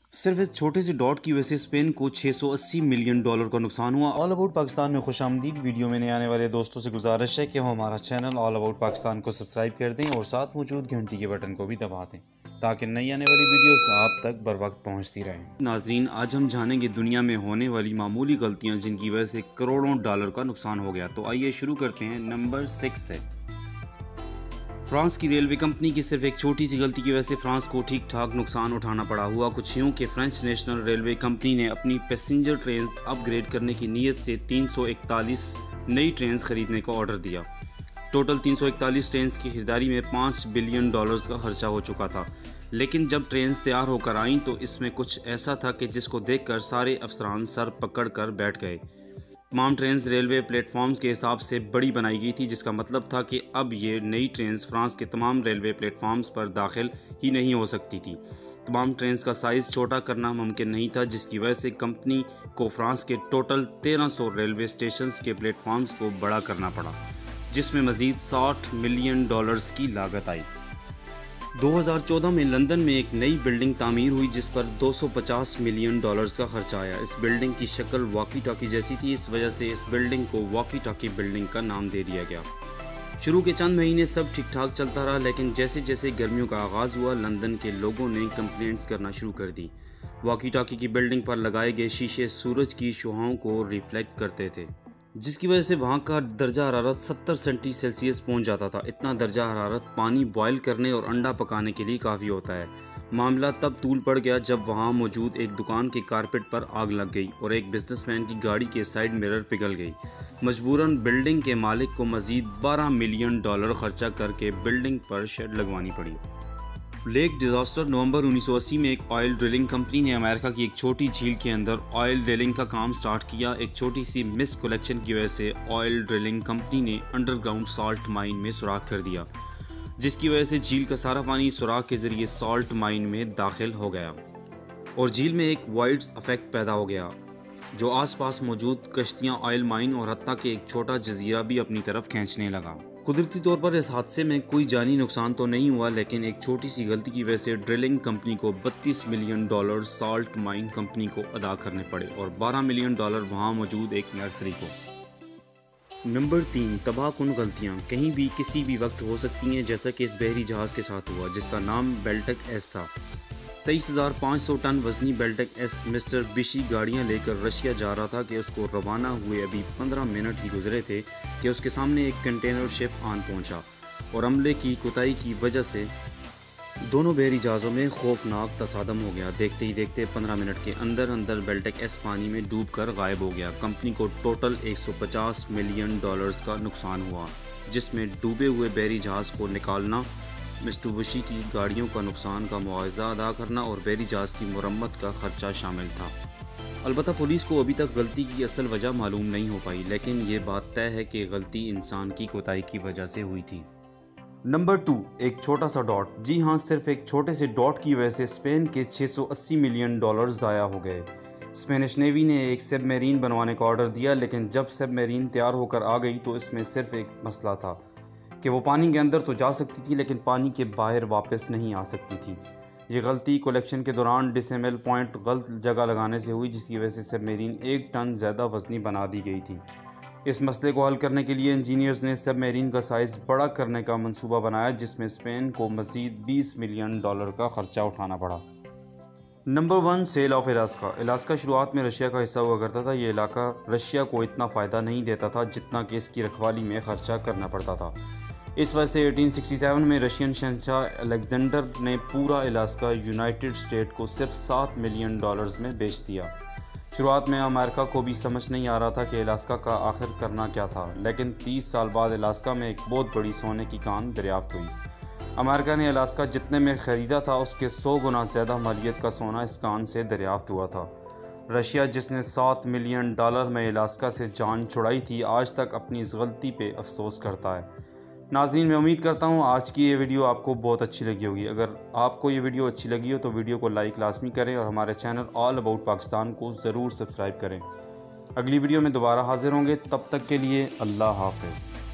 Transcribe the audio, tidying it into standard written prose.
सिर्फ इस छोटे से डॉट की वजह से स्पेन को $680 मिलियन का नुकसान हुआ। ऑल अबाउट पाकिस्तान में खुशामदीद। वीडियो में नए आने वाले दोस्तों से गुजारिश है कि वो हमारा चैनल ऑल अबाउट पाकिस्तान को सब्सक्राइब कर दें और साथ मौजूद घंटी के बटन को भी दबा दें ताकि नई आने वाली वीडियोस आप तक बर वक्त पहुँचती रहें। नाजरीन, आज हम जानेंगे दुनिया में होने वाली मामूली गलतियाँ जिनकी वजह से करोड़ों डॉलर का नुकसान हो गया। तो आइए शुरू करते हैं नंबर 6 से। फ्रांस की रेलवे कंपनी की सिर्फ एक छोटी सी गलती की वजह से फ्रांस को ठीक ठाक नुकसान उठाना पड़ा। हुआ कुछ यूँ कि फ्रेंच नेशनल रेलवे कंपनी ने अपनी पैसेंजर ट्रेन अपग्रेड करने की नीयत से 341 नई ट्रेन खरीदने का ऑर्डर दिया। टोटल 341 ट्रेन की खरीदारी में $5 बिलियन का खर्चा हो चुका था। लेकिन जब ट्रेन तैयार होकर आईं तो इसमें कुछ ऐसा था कि जिसको देखकर सारे अफसरान सर पकड़ कर बैठ गए। तमाम ट्रेन्स रेलवे प्लेटफॉर्म्स के हिसाब से बड़ी बनाई गई थी, जिसका मतलब था कि अब ये नई ट्रेन्स फ्रांस के तमाम रेलवे प्लेटफॉर्म्स पर दाखिल ही नहीं हो सकती थी। तमाम ट्रेन्स का साइज़ छोटा करना मुमकिन नहीं था, जिसकी वजह से कंपनी को फ्रांस के टोटल 1300 रेलवे स्टेशंस के प्लेटफॉर्म्स को बड़ा करना पड़ा, जिसमें मज़ीद $60 मिलियन की लागत आई। 2014 में लंदन में एक नई बिल्डिंग तामीर हुई जिस पर $250 मिलियन का खर्चा आया। इस बिल्डिंग की शक्ल वॉकी टॉकी जैसी थी, इस वजह से इस बिल्डिंग को वॉकी टॉकी बिल्डिंग का नाम दे दिया गया। शुरू के चंद महीने सब ठीक ठाक चलता रहा, लेकिन जैसे जैसे गर्मियों का आगाज़ हुआ लंदन के लोगों ने कंप्लेंट्स करना शुरू कर दी। वॉकी टॉकी की बिल्डिंग पर लगाए गए शीशे सूरज की शुआओं को रिफ्लेक्ट करते थे, जिसकी वजह से वहाँ का दर्जा हरारत 70 सेंटी सेल्सियस पहुँच जाता था। इतना दर्जा हरारत पानी बॉयल करने और अंडा पकाने के लिए काफ़ी होता है। मामला तब तूल पड़ गया जब वहाँ मौजूद एक दुकान के कारपेट पर आग लग गई और एक बिजनेसमैन की गाड़ी के साइड मिरर पिघल गई। मजबूरन बिल्डिंग के मालिक को मज़ीद $12 मिलियन खर्चा करके बिल्डिंग पर शेड लगवानी पड़ी। Lake disaster. नवंबर 1980 में एक ऑयल ड्रिलिंग कंपनी ने अमेरिका की एक छोटी झील के अंदर ऑयल ड्रिलिंग का काम स्टार्ट किया। एक छोटी सी मिस कलेक्शन की वजह से ऑयल ड्रिलिंग कंपनी ने अंडरग्राउंड सॉल्ट माइन में सुराख कर दिया, जिसकी वजह से झील का सारा पानी सुराख के जरिए सॉल्ट माइन में दाखिल हो गया और झील में एक वाइड इफेक्ट पैदा हो गया, जो आसपास मौजूद कश्तियाँ, ऑयल माइन और हत्ता के एक छोटा जजीरा भी अपनी तरफ खींचने लगा। कुदरती तौर पर इस हादसे में कोई जानी नुकसान तो नहीं हुआ, लेकिन एक छोटी सी गलती की वजह से ड्रिलिंग कंपनी को $32 मिलियन सॉल्ट माइन कंपनी को अदा करने पड़े और $12 मिलियन वहाँ मौजूद एक नर्सरी को। नंबर 3, तबाहकुन गलतियाँ कहीं भी किसी भी वक्त हो सकती हैं, जैसा कि इस बहरी जहाज़ के साथ हुआ जिसका नाम बेल्टिक एस था। 23,500 टन वजनी बेल्टिक एस मिस्टर बिशी गाड़ियां लेकर रशिया जा रहा था कि उसको रवाना हुए अभी 15 मिनट ही गुजरे थे कि उसके सामने एक कंटेनर शिप आन पहुंचा और अमले की कोताही की वजह से दोनों बहरी जहाज़ों में खौफनाक तसादम हो गया। देखते ही देखते 15 मिनट के अंदर अंदर बेल्टिक एस पानी में डूबकर गायब हो गया। कंपनी को टोटल $150 मिलियन का नुकसान हुआ, जिसमें डूबे हुए बहरी जहाज़ को निकालना, मिस्टर बुशी की गाड़ियों का नुकसान का मुआवजा अदा करना और बहरी जहाज़ की मुरम्मत का खर्चा शामिल था। अलबत्ता पुलिस को अभी तक गलती की असल वजह मालूम नहीं हो पाई, लेकिन ये बात तय है कि गलती इंसान की कोताही की वजह से हुई थी। नंबर 2, एक छोटा सा डॉट। जी हाँ, सिर्फ एक छोटे से डॉट की वजह से स्पेन के $680 मिलियन ज़ाया हो गए। स्पेनिश नेवी ने एक सबमरीन बनवाने का ऑर्डर दिया, लेकिन जब सबमरीन तैयार होकर आ गई तो इसमें सिर्फ एक मसला था कि वो पानी के अंदर तो जा सकती थी लेकिन पानी के बाहर वापस नहीं आ सकती थी। ये गलती कलेक्शन के दौरान डिसेमल पॉइंट गलत जगह लगाने से हुई, जिसकी वजह से सबमरीन 1 टन ज़्यादा वजनी बना दी गई थी। इस मसले को हल करने के लिए इंजीनियर्स ने सबमरीन का साइज़ बड़ा करने का मंसूबा बनाया, जिसमें स्पेन को मज़ीद $20 मिलियन का खर्चा उठाना पड़ा। Number 1, sale of Alaska. Alaska शुरुआत में रशिया का हिस्सा हुआ करता था। ये इलाका रशिया को इतना फ़ायदा नहीं देता था जितना कि इसकी रखवाली में खर्चा करना पड़ता था। इस वजह से 1867 में रशियन शहंशाह अलेक्जेंडर ने पूरा अलास्का यूनाइटेड स्टेट को सिर्फ $7 मिलियन में बेच दिया। शुरुआत में अमेरिका को भी समझ नहीं आ रहा था कि अलास्का का आखिर करना क्या था, लेकिन 30 साल बाद अलास्का में एक बहुत बड़ी सोने की कान दरियाफ्त हुई। अमेरिका ने अलास्का जितने में ख़रीदा था उसके 100 गुना ज़्यादा मालियत का सोना इस कान से दरियाफ्त हुआ था। रशिया, जिसने $7 मिलियन में अलास्का से जान छुड़ाई थी, आज तक अपनी इस गलती पे अफसोस करता है। नाज़रीन, मैं उम्मीद करता हूँ आज की ये वीडियो आपको बहुत अच्छी लगी होगी। अगर आपको ये वीडियो अच्छी लगी हो तो वीडियो को लाइक लाजमी करें और हमारे चैनल ऑल अबाउट पाकिस्तान को ज़रूर सब्सक्राइब करें। अगली वीडियो में दोबारा हाजिर होंगे, तब तक के लिए अल्लाह हाफ़िज़।